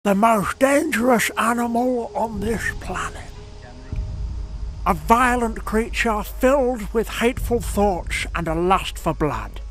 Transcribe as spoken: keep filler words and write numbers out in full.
The most dangerous animal on this planet. A violent creature filled with hateful thoughts and a lust for blood.